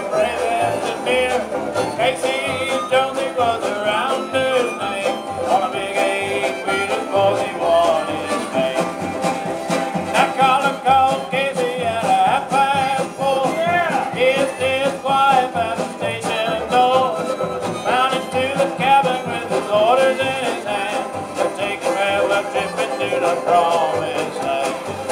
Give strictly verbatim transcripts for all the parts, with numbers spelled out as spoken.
brave engineer. Casey Jones, he was a rounder's name. On a big eight wheelers, boys, he won his name. That caller called Casey at a half past four. Yeah. Kissed his wife at the station door. Mounted to the cabin with his orders in his hand. They're taking railroad tripping to the promised land.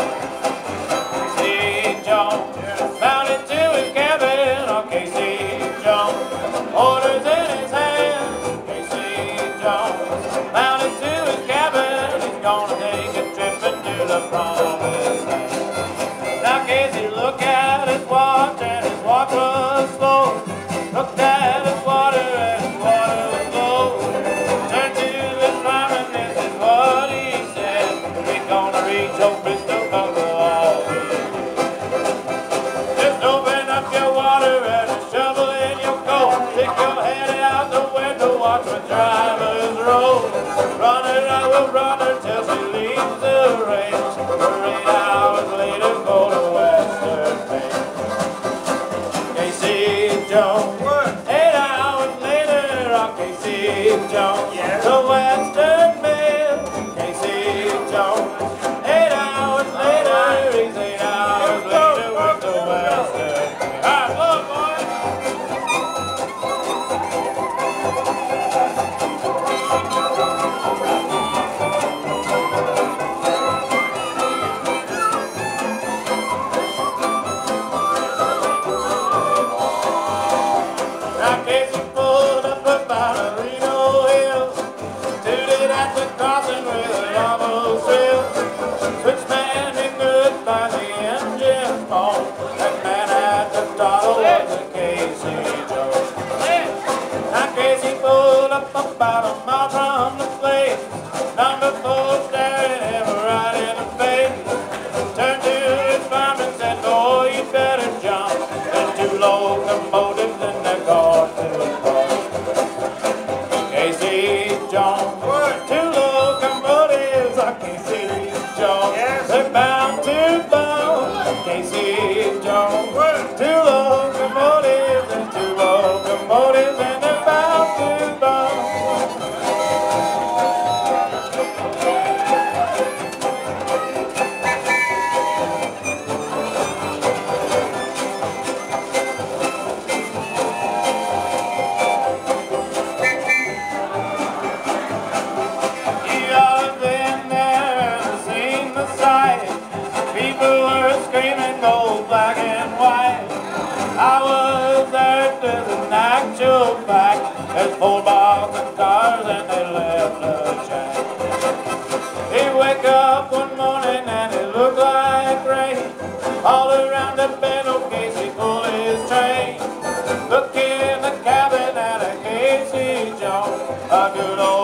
Casey Jones, mounted to his cabin on Casey Jones. Orders in his hand. Casey Jones, mounted to his cabin. He's gonna take a trip into the promised land. Now Casey looked at his watch and his watch was slow. Looked at his water and his water was low. Turned to his fireman, this is what he said. We're gonna reach old Bristol, but we'll all be. Just open up your water and a shovel in your coat. Stick your head out the window, watch the driver's roll. Run her, I will run her till she leaves the range. For eight hours later, go to Western Maine. Casey Jones, eight hours later on Casey Jones, yeah. To Western Maine. Casey Jones, eight hours later, he's eight hours later with the Western Maine. All right, look, boys. Now Casey pulled up about a Reno hill, tooted at the crossing with a almost thrill. Switchman did good by the engine phone. That man at the throttle was a Casey Jones. Now Casey pulled up about a mile from the place. Number four staring him right in the face. Turned to his fireman and said, boy, you better jump. There's two locomotives in the car too far. Casey Jones, two locomotives are Casey Jones. Yes. They're bound to bound. Casey Jones, two locomotives and two locomotives and they're bound to bound. People were screaming gold, black and white. I was there to the actual fact. There's four boxing cars and they left the shack. He wake up one morning and it looked like rain. All around the bed, oh Casey pulled his train. Look in the cabin at a Casey Jones, a good old